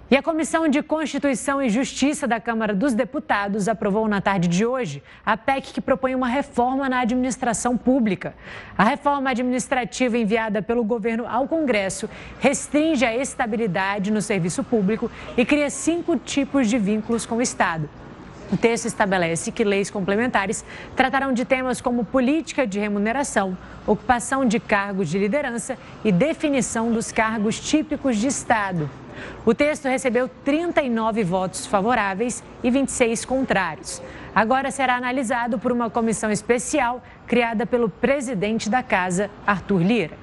E a Comissão de Constituição e Justiça da Câmara dos Deputados aprovou na tarde de hoje a PEC que propõe uma reforma na administração pública. A reforma administrativa enviada pelo governo ao Congresso restringe a estabilidade no serviço público e cria 5 tipos de vínculos com o Estado. O texto estabelece que leis complementares tratarão de temas como política de remuneração, ocupação de cargos de liderança e definição dos cargos típicos de Estado. O texto recebeu 39 votos favoráveis e 26 contrários. Agora será analisado por uma comissão especial criada pelo presidente da Casa, Arthur Lira.